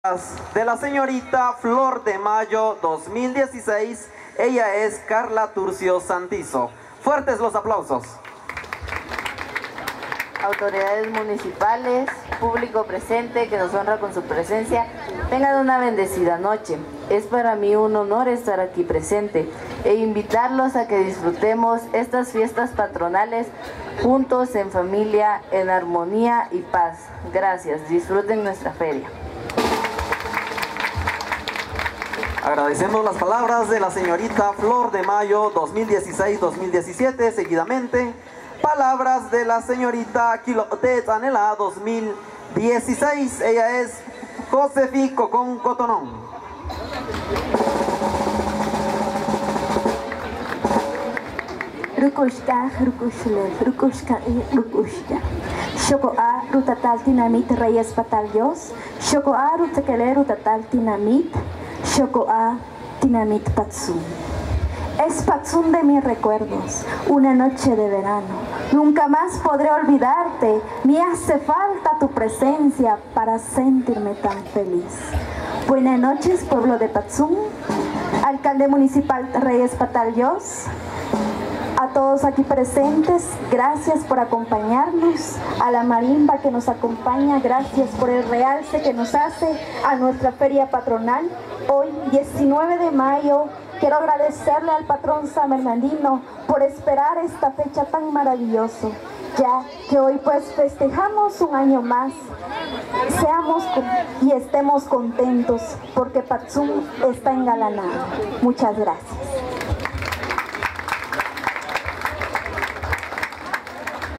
De la señorita Flor de Mayo 2016, ella es Carla Turcio Santizo. Fuertes los aplausos. Autoridades municipales, público presente que nos honra con su presencia, tengan una bendecida noche. Es para mí un honor estar aquí presente e invitarlos a que disfrutemos estas fiestas patronales juntos, en familia, en armonía y paz. Gracias, disfruten nuestra feria. Agradecemos las palabras de la señorita Flor de Mayo 2016-2017. Seguidamente, palabras de la señorita Quilote Zanela 2016. Ella es Josefi Cocón Cotonón. Rukushka, rukushler, rukushka y rukushka. Shoko a rutatal tinamit reyes patalios. Shoko a rutakele rutatal tinamit. Shoko a tinamit patsum. Es patsum de mis recuerdos, una noche de verano. Nunca más podré olvidarte. Me hace falta tu presencia para sentirme tan feliz. Buenas noches, pueblo de Patsum. Alcalde municipal Reyes Patalios. A todos aquí presentes, gracias por acompañarnos. A la marimba que nos acompaña, gracias por el realce que nos hace a nuestra feria patronal. Hoy, 19 de mayo, quiero agradecerle al patrón San Bernardino por esperar esta fecha tan maravillosa, ya que hoy pues festejamos un año más. Seamos y estemos contentos porque Patsum está engalanado. Muchas gracias.